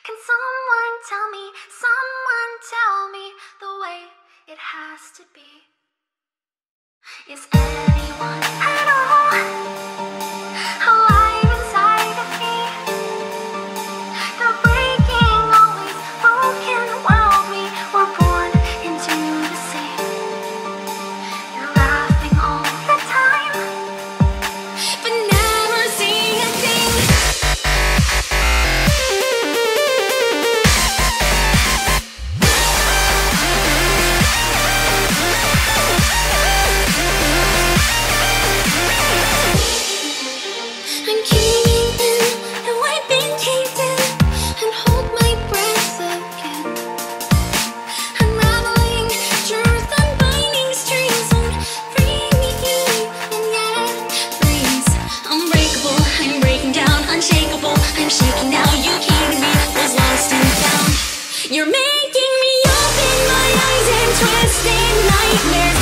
Can someone tell me the way it has to be? Is anyone at all alive inside of me? The breaking, always broken world we were born into the same. You're laughing all the time, but never saying a thing. I'm keeping the I've been keeping and hold my breath again. Unraveling truth, unbinding strings won't free me and yet freeze. Unbreakable, I'm breaking down, unshakable, I'm shaking now. You came to me, was lost and found. You're making me open my eyes and twisted nightmares.